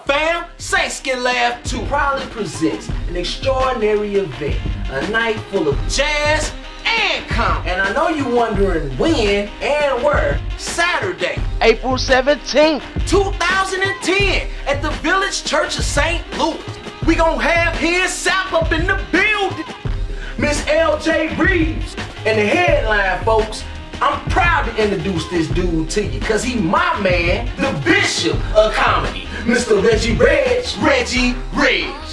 fam? Saints Can Laugh 2 proudly presents an extraordinary event, a night full of jazz and comedy. And I know you're wondering when and where. Saturday, April 17th, 2010 at the Village Church of St. Louis. We gonna have his South up in the building. Miss L.J. Reeves. And the headline, folks, I'm proud to introduce this dude to you, cause he my man, the Bishop of Comedy, Mr. Reggie Red.